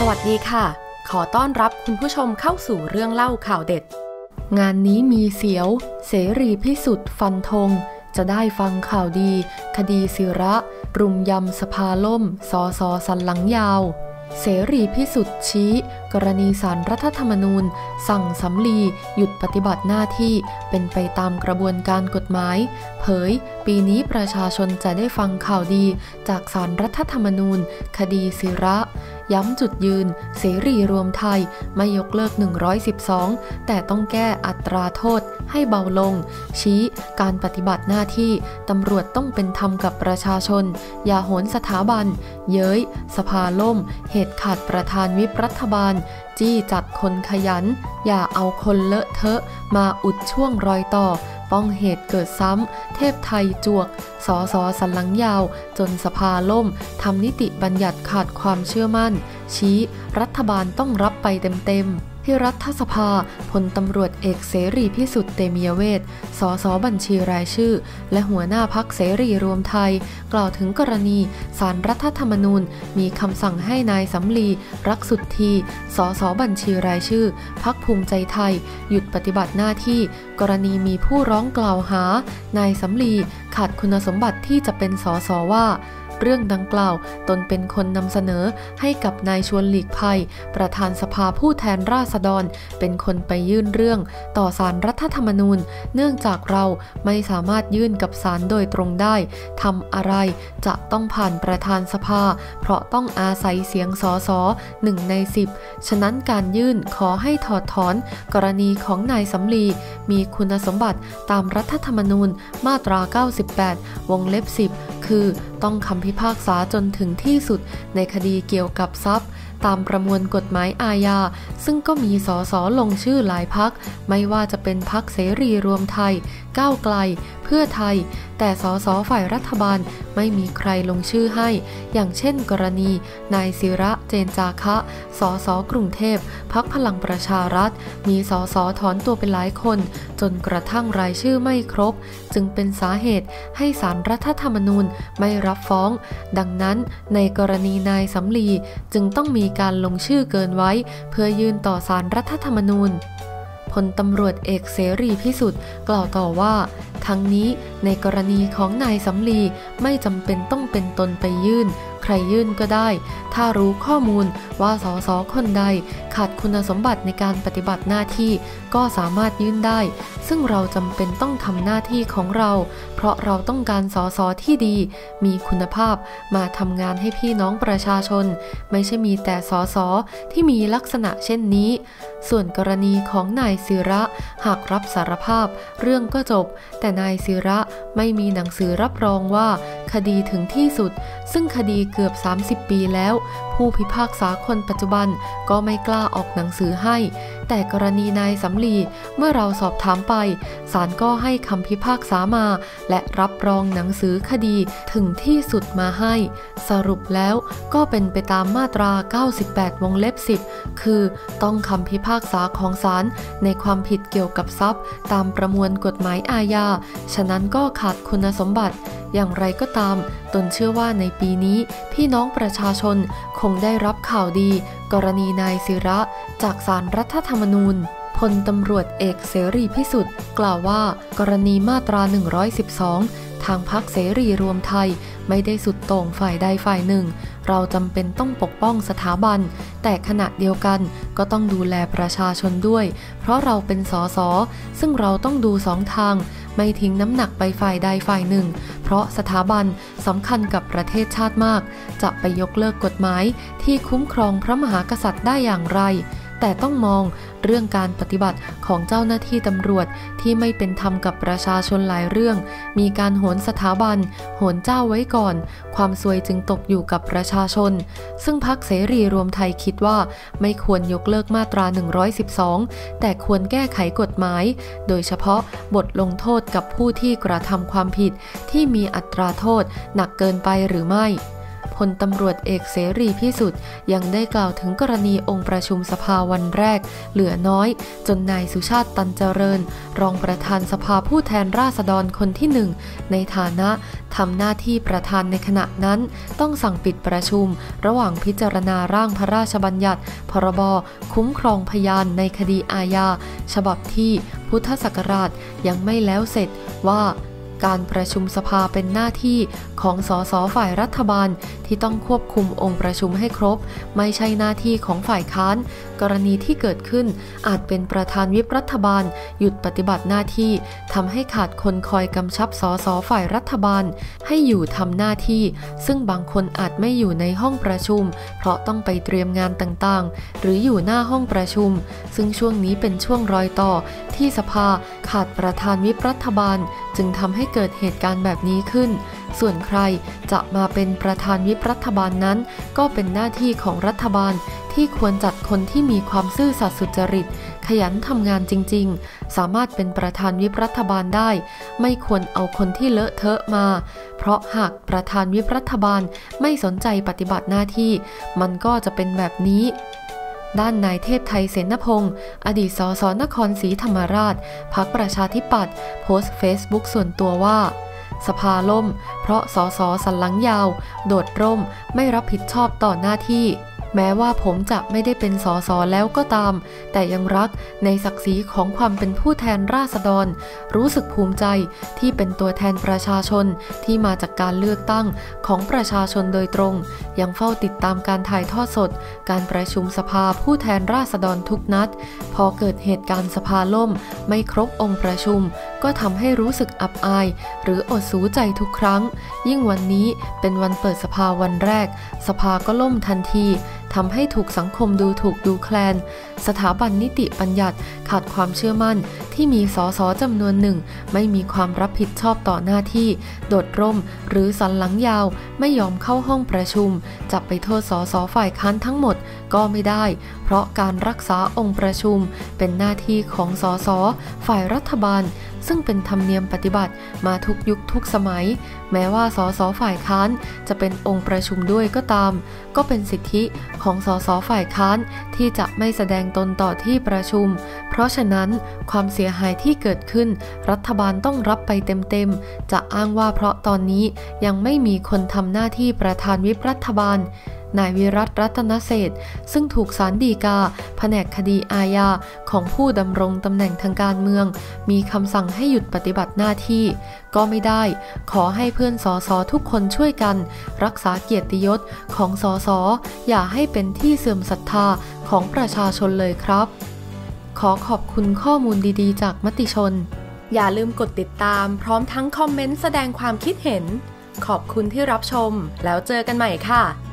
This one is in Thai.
วัสดีค่ะขอต้อนรับคุณผู้ชมเข้าสู่เรื่องเล่าข่าวเด็ดงานนี้มีเสียวเสรีพิสุทธิ์ฟันธงจะได้ฟังข่าวดีคดีศิระรุมยำสภาล่มสสสันหลังยาวเสรีพิสุทธิ์ชี้กรณีศาลรัฐธรรมนูญสั่งสำลีหยุดปฏิบัติหน้าที่เป็นไปตามกระบวนการกฎหมายเผยปีนี้ประชาชนจะได้ฟังข่าวดีจากศาลรัฐธรรมนูญคดีศิระย้ำจุดยืนเสรีรวมไทยไม่ยกเลิก112แต่ต้องแก้อัตราโทษให้เบาลงชี้การปฏิบัติหน้าที่ตำรวจต้องเป็นธรรมกับประชาชนอย่าโหนสถาบันเย้ยสภาล่มเหตุขาดประธานวิปรัฐบาลจี้จัดคนขยันอย่าเอาคนเลอะเทอะมาอุดช่วงรอยต่อป้องเหตุเกิดซ้ำเทพไทยจวกสสสันหลังยาวจนสภาล่มทำนิติบัญญัติขาดความเชื่อมั่นชี้รัฐบาลต้องรับไปเต็มที่รัฐสภาพลตำรวจเอกเสรีพิสุทธิ์เตมียเวทสสบัญชีรายชื่อและหัวหน้าพรรคเสรีรวมไทยกล่าวถึงกรณีศาลรัฐธรรมนูญมีคำสั่งให้นายสำลีรักสุทธีสสบัญชีรายชื่อพรรคภูมิใจไทยหยุดปฏิบัติหน้าที่กรณีมีผู้ร้องกล่าวหานายสำลีขาดคุณสมบัติที่จะเป็นสสว่าเรื่องดังกล่าวตนเป็นคนนำเสนอให้กับนายชวนหลีกภัยประธานสภาผู้แทนราษฎรเป็นคนไปยื่นเรื่องต่อศาลรัฐธรรมนูญเนื่องจากเราไม่สามารถยื่นกับศาลโดยตรงได้ทำอะไรจะต้องผ่านประธานสภาเพราะต้องอาศัยเสียงสส1 ใน 10ฉะนั้นการยื่นขอให้ถอดถอนกรณีของนายสำลีมีคุณสมบัติตามรัฐธรรมนูญมาตรา98วงเล็บ10คือต้องคำพิพากษาจนถึงที่สุดในคดีเกี่ยวกับทรัพย์ตามประมวลกฎหมายอาญาซึ่งก็มีสสลงชื่อหลายพรรคไม่ว่าจะเป็นพรรคเสรีรวมไทยก้าวไกลเพื่อไทยแต่สสฝ่ายรัฐบาลไม่มีใครลงชื่อให้อย่างเช่นกรณีนายศิระเจนจาคะสสกรุงเทพพรรคพลังประชารัฐมีสสถอนตัวไปหลายคนจนกระทั่งรายชื่อไม่ครบจึงเป็นสาเหตุให้ศาลรัฐธรรมนูญไม่รับฟ้องดังนั้นในกรณีนายสำลีจึงต้องมีการลงชื่อเกินไว้เพื่อยื่นต่อศาลรัฐธรรมนูญพลตำรวจเอกเสรีพิสุทธิ์กล่าวต่อว่าทั้งนี้ในกรณีของนายสำลีไม่จำเป็นต้องเป็นตนไปยื่นใครยื่นก็ได้ถ้ารู้ข้อมูลว่าสสคนใดขาดคุณสมบัติในการปฏิบัติหน้าที่ก็สามารถยื่นได้ซึ่งเราจำเป็นต้องทำหน้าที่ของเราเพราะเราต้องการสสที่ดีมีคุณภาพมาทำงานให้พี่น้องประชาชนไม่ใช่มีแต่สสที่มีลักษณะเช่นนี้ส่วนกรณีของนายศิระหากรับสารภาพเรื่องก็จบแต่นายศิระไม่มีหนังสือรับรองว่าคดีถึงที่สุดซึ่งคดีเกือบ30 ปีแล้วผู้พิพากษาคนปัจจุบันก็ไม่กล้าออกหนังสือให้แต่กรณีนายสำลีเมื่อเราสอบถามไปศาลก็ให้คำพิพากษามาและรับรองหนังสือคดีถึงที่สุดมาให้สรุปแล้วก็เป็นไปตามมาตรา98วงเล็บ10คือต้องคำพิพากษาของศาลในความผิดเกี่ยวกับทรัพย์ตามประมวลกฎหมายอาญาฉะนั้นก็ขาดคุณสมบัติอย่างไรก็ตามตนเชื่อว่าในปีนี้พี่น้องประชาชนคงได้รับข่าวดีกรณีนายศิระจากศาลรัฐธรรมนูญพลตำรวจเอกเสรีพิสุทธิ์กล่าวว่ากรณีมาตรา112ทางพรรคเสรีรวมไทยไม่ได้สุดโต่งฝ่ายใดฝ่ายหนึ่งเราจำเป็นต้องปกป้องสถาบันแต่ขณะเดียวกันก็ต้องดูแลประชาชนด้วยเพราะเราเป็นสสซึ่งเราต้องดู2 ทางไม่ทิ้งน้ำหนักไปฝ่ายใดฝ่ายหนึ่งเพราะสถาบันสำคัญกับประเทศชาติมากจะไปยกเลิกกฎหมายที่คุ้มครองพระมหากษัตริย์ได้อย่างไรแต่ต้องมองเรื่องการปฏิบัติของเจ้าหน้าที่ตำรวจที่ไม่เป็นธรรมกับประชาชนหลายเรื่องมีการโหนสถาบันโหนเจ้าไว้ก่อนความซวยจึงตกอยู่กับประชาชนซึ่งพรรคเสรีรวมไทยคิดว่าไม่ควรยกเลิกมาตรา112แต่ควรแก้ไขกฎหมายโดยเฉพาะบทลงโทษกับผู้ที่กระทำความผิดที่มีอัตราโทษหนักเกินไปหรือไม่พพลตำรวจเอกเสรีพิสุทธิ์ยังได้กล่าวถึงกรณีองค์ประชุมสภาวันแรกเหลือน้อยจนนายสุชาติตันเจริญรองประธานสภาผู้แทนราษฎรคนที่1ในฐานะทำหน้าที่ประธานในขณะนั้นต้องสั่งปิดประชุมระหว่างพิจารณาร่างพระราชบัญญัติพรบคุ้มครองพยานในคดีอาญาฉบับที่พุทธศักราชยังไม่แล้วเสร็จว่าการประชุมสภาเป็นหน้าที่ของสสฝ่ายรัฐบาลที่ต้องควบคุมองค์ประชุมให้ครบไม่ใช่หน้าที่ของฝ่ายค้านกรณีที่เกิดขึ้นอาจเป็นประธานวิปรัฐบาลหยุดปฏิบัติหน้าที่ทำให้ขาดคนคอยกำชับสสฝ่ายรัฐบาลให้อยู่ทำหน้าที่ซึ่งบางคนอาจไม่อยู่ในห้องประชุมเพราะต้องไปเตรียมงานต่างๆหรืออยู่หน้าห้องประชุมซึ่งช่วงนี้เป็นช่วงรอยต่อที่สภาขาดประธานวิปรัฐบาลจึงทำให้เกิดเหตุการณ์แบบนี้ขึ้นส่วนใครจะมาเป็นประธานวิปรัฐบาลนั้นก็เป็นหน้าที่ของรัฐบาลที่ควรจัดคนที่มีความซื่อสัตย์สุจริตขยันทำงานจริงๆสามารถเป็นประธานวิปรัฐบาลได้ไม่ควรเอาคนที่เลอะเทอะมาเพราะหากประธานวิปรัฐบาลไม่สนใจปฏิบัติหน้าที่มันก็จะเป็นแบบนี้ด้านนายเทพไทยเสนพงศ์อดีตสสนครศรีธรรมราชพรรคประชาธิปัตย์โพสต์เฟซบุ๊กส่วนตัวว่าสภาล่มเพราะสสสันหลังยาวโดดร่มไม่รับผิดชอบต่อหน้าที่แม้ว่าผมจะไม่ได้เป็นสสแล้วก็ตามแต่ยังรักในศักดิ์ศรีของความเป็นผู้แทนราษฎรรู้สึกภูมิใจที่เป็นตัวแทนประชาชนที่มาจากการเลือกตั้งของประชาชนโดยตรงยังเฝ้าติดตามการถ่ายทอดสดการประชุมสภาผู้แทนราษฎรทุกนัดพอเกิดเหตุการณ์สภาล่มไม่ครบองค์ประชุมก็ทำให้รู้สึกอับอายหรืออดสูใจทุกครั้งยิ่งวันนี้เป็นวันเปิดสภาวันแรกสภาก็ล่มทันทีทำให้ถูกสังคมดูถูกดูแคลนสถาบันนิติบัญญัติขาดความเชื่อมั่นที่มีสสจำนวนหนึ่งไม่มีความรับผิดชอบต่อหน้าที่โดดร่มหรือสันหลังยาวไม่ยอมเข้าห้องประชุมจับไปโทษสสฝ่ายค้านทั้งหมดก็ไม่ได้เพราะการรักษาองค์ประชุมเป็นหน้าที่ของสสฝ่ายรัฐบาลซึ่งเป็นธรรมเนียมปฏิบัติมาทุกยุคทุกสมัยแม้ว่าสสฝ่ายค้านจะเป็นองค์ประชุมด้วยก็ตามก็เป็นสิทธิของสสฝ่ายค้านที่จะไม่แสดงตนต่อที่ประชุมเพราะฉะนั้นความเสียหายที่เกิดขึ้นรัฐบาลต้องรับไปเต็มๆจะอ้างว่าเพราะตอนนี้ยังไม่มีคนทำหน้าที่ประธานวิปรัฐบาลนายวิรัต รัตนเศรษฐ์ซึ่งถูกศาลฎีกาแผนกคดีอาญาของผู้ดำรงตำแหน่งทางการเมืองมีคำสั่งให้หยุดปฏิบัติหน้าที่ก็ไม่ได้ขอให้เพื่อนสสทุกคนช่วยกันรักษาเกียรติยศของสสอย่าให้เป็นที่เสื่อมศรัทธาของประชาชนเลยครับขอขอบคุณข้อมูลดีๆจากมติชนอย่าลืมกดติดตามพร้อมทั้งคอมเมนต์แสดงความคิดเห็นขอบคุณที่รับชมแล้วเจอกันใหม่ค่ะ